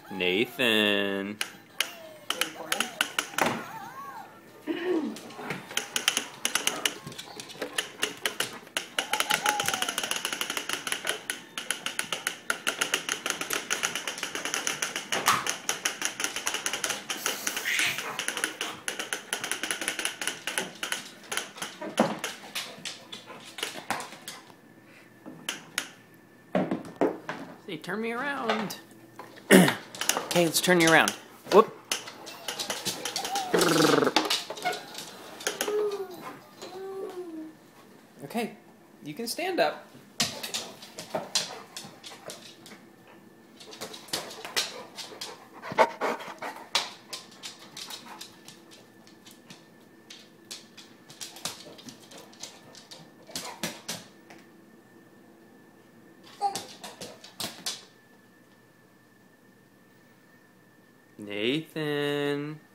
Nathan. Hey, turn me around. Okay, let's turn you around. Whoop. Okay, you can stand up. Nathan.